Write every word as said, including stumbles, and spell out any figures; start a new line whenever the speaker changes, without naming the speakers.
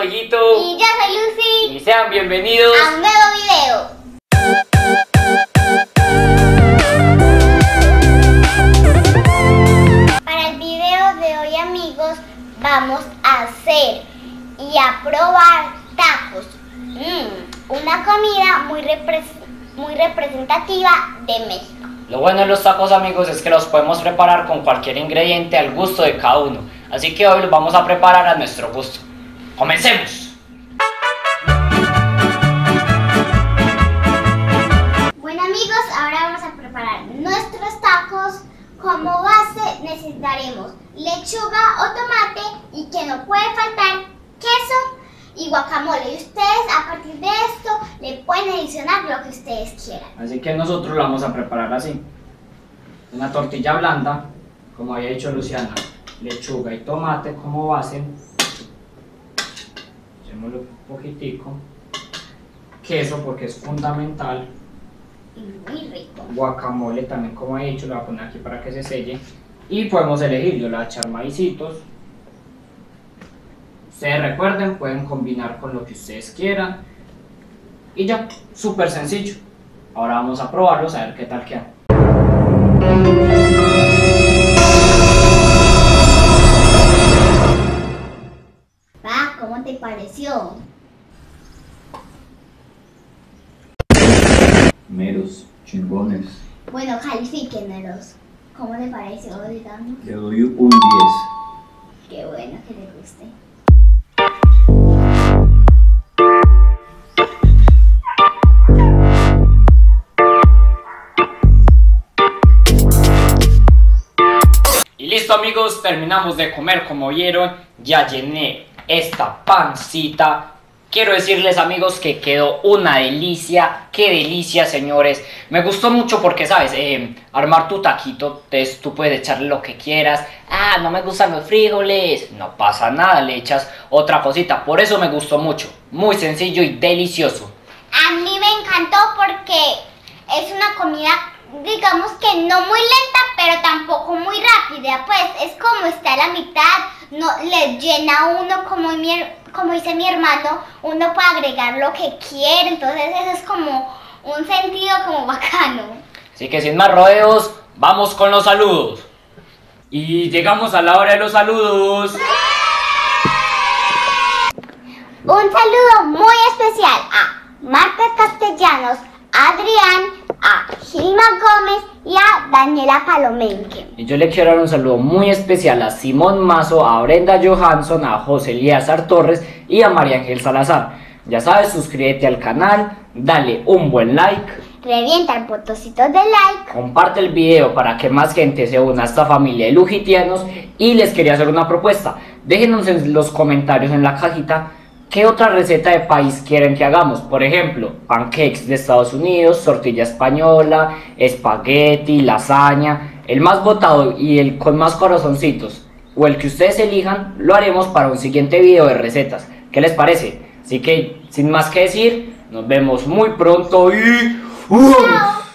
Dieguito.
Y yo soy Lucy.
Y sean bienvenidos
a un nuevo video. Para el video de hoy, amigos, vamos a hacer y a probar tacos. Mm, una comida muy, repre muy representativa de México.
Lo bueno de los tacos, amigos, es que los podemos preparar con cualquier ingrediente al gusto de cada uno. Así que hoy los vamos a preparar a nuestro gusto. ¡Comencemos!
Bueno, amigos, ahora vamos a preparar nuestros tacos. Como base necesitaremos lechuga o tomate y que no puede faltar queso y guacamole. Y ustedes a partir de esto le pueden adicionar lo que ustedes quieran.
Así que nosotros lo vamos a preparar así. Una tortilla blanda, como había dicho Luciana, lechuga y tomate como base. Echémosle un poquitico. Queso porque es fundamental.
Y muy rico.
Guacamole también, como he dicho, lo voy a poner aquí para que se selle. Y podemos elegir, yo le voy a echar maicitos. Ustedes recuerden, pueden combinar con lo que ustedes quieran. Y ya, súper sencillo. Ahora vamos a probarlos, a ver qué tal quedan.
Pa, ¿cómo te pareció?
Meros, chingones.
Bueno, califíquenlos. ¿Cómo te pareció, digamos?
Le doy un diez.
Qué bueno que te guste.
Y listo, amigos, terminamos de comer. Como vieron, ya llené esta pancita. Quiero decirles, amigos, que quedó una delicia. Qué delicia, señores. Me gustó mucho porque, sabes, eh, armar tu taquito, entonces tú puedes echarle lo que quieras. Ah, no me gustan los frijoles, no pasa nada, le echas otra cosita. Por eso me gustó mucho, muy sencillo y delicioso.
A mí me encantó porque es una comida, digamos que no muy lenta, pero tampoco muy rápida. Pues es como está a la mitad, no le llena a uno, como, mi, como dice mi hermano, uno puede agregar lo que quiere. Entonces eso es como un sentido como bacano.
Así que sin más rodeos, vamos con los saludos. Y llegamos a la hora de los saludos.
Un saludo muy especial a Marta Castellanos, a Adrián, a Gilma Gómez y a Daniela Palomenque.
Y yo le quiero dar un saludo muy especial a Simón Mazo, a Brenda Johansson, a José Elíazar Torres y a María Ángel Salazar. Ya sabes, suscríbete al canal, dale un buen like,
revienta el botoncito de like,
comparte el video para que más gente se una a esta familia de lujitianos. Y les quería hacer una propuesta. Déjenos en los comentarios en la cajita qué otra receta de país quieren que hagamos. Por ejemplo, pancakes de Estados Unidos, tortilla española, espagueti, lasaña. El más votado y el con más corazoncitos, o el que ustedes elijan, lo haremos para un siguiente video de recetas. ¿Qué les parece? Así que, sin más que decir, nos vemos muy pronto y... ¡Uh!